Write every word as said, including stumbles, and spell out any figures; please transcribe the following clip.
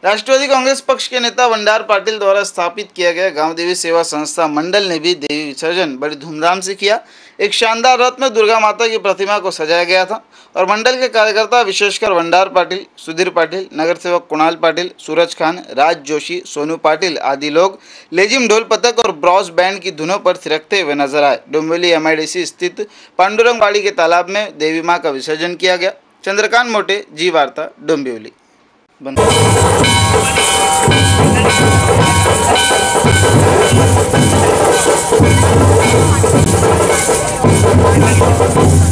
राष्ट्रवादी कांग्रेस पक्ष के नेता वंडार पाटिल द्वारा स्थापित किया गया गांव देवी सेवा संस्था मंडल ने भी देवी विसर्जन बड़ी धूमधाम से किया। एक शानदार रथ में दुर्गा माता की प्रतिमा को सजाया गया था और मंडल के कार्यकर्ता विशेषकर वंडार पाटिल, सुधीर पाटिल, नगर सेवक कुणाल पाटिल, सूरज खान, राज जोशी, सोनू पाटिल आदि लोग लेजिम ढोल पथक और ब्रॉस बैंड की धुनों पर थिरकते हुए नजर आए। Dombivli M I D C स्थित पांडुरंगवाड़ी के तालाब में देवी माँ का विसर्जन किया गया। चंद्रकांत मोटे, जी वार्ता, डोंबिवली। बंद